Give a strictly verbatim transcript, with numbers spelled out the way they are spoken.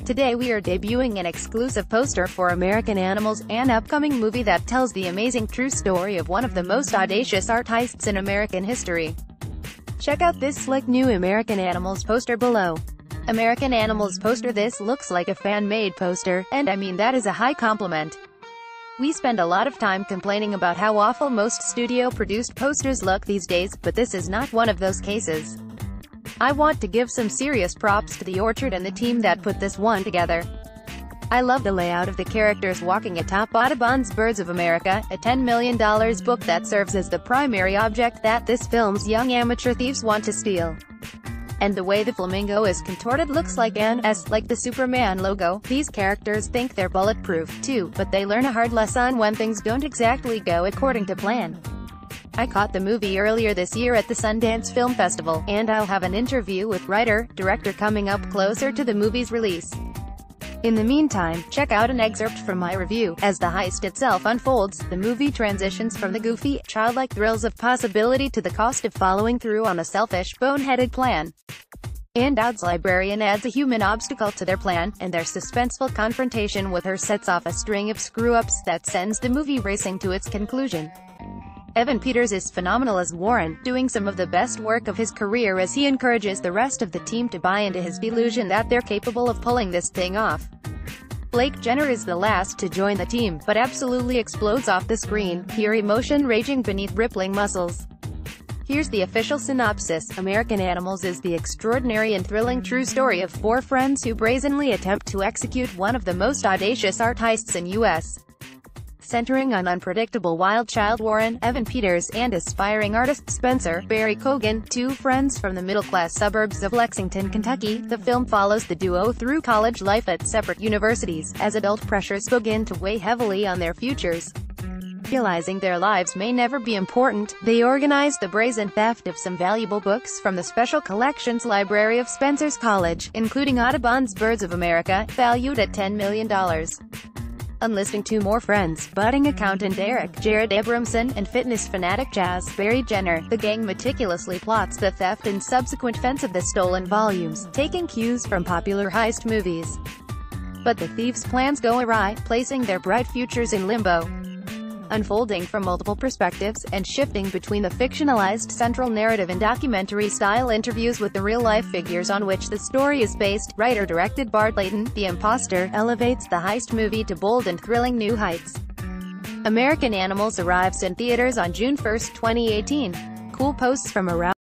Today we are debuting an exclusive poster for American Animals, an upcoming movie that tells the amazing true story of one of the most audacious art heists in American history. Check out this slick new American Animals poster below. American Animals poster. This looks like a fan-made poster, and I mean that is a high compliment. We spend a lot of time complaining about how awful most studio-produced posters look these days, but this is not one of those cases. I want to give some serious props to the Orchard and the team that put this one together. I love the layout of the characters walking atop Audubon's Birds of America, a ten million dollar book that serves as the primary object that this film's young amateur thieves want to steal. And the way the flamingo is contorted looks like an S, like the Superman logo. These characters think they're bulletproof, too, but they learn a hard lesson when things don't exactly go according to plan. I caught the movie earlier this year at the Sundance Film Festival, and I'll have an interview with writer-director coming up closer to the movie's release. In the meantime, check out an excerpt from my review. As the heist itself unfolds, the movie transitions from the goofy, childlike thrills of possibility to the cost of following through on a selfish, boneheaded plan. And Aud's librarian adds a human obstacle to their plan, and their suspenseful confrontation with her sets off a string of screw-ups that sends the movie racing to its conclusion. Evan Peters is phenomenal as Warren, doing some of the best work of his career as he encourages the rest of the team to buy into his delusion that they're capable of pulling this thing off. Blake Jenner is the last to join the team, but absolutely explodes off the screen, pure emotion raging beneath rippling muscles. Here's the official synopsis. American Animals is the extraordinary and thrilling true story of four friends who brazenly attempt to execute one of the most audacious art heists in U S Centering on unpredictable wild child Warren, Evan Peters, and aspiring artist Spencer, Barry Cogan, two friends from the middle-class suburbs of Lexington, Kentucky, the film follows the duo through college life at separate universities, as adult pressures begin to weigh heavily on their futures. Realizing their lives may never be important, they organize the brazen theft of some valuable books from the Special Collections Library of Spencer's College, including Audubon's Birds of America, valued at ten million dollars. Enlisting two more friends, budding accountant Eric Jared Abramson, and fitness fanatic Jazz Barry Jenner, the gang meticulously plots the theft and subsequent fence of the stolen volumes, taking cues from popular heist movies. But the thieves' plans go awry, placing their bright futures in limbo. Unfolding from multiple perspectives, and shifting between the fictionalized central narrative and documentary-style interviews with the real-life figures on which the story is based, writer-directed Bart Layton, The Imposter, elevates the heist movie to bold and thrilling new heights. American Animals arrives in theaters on June first, twenty eighteen. Cool posts from around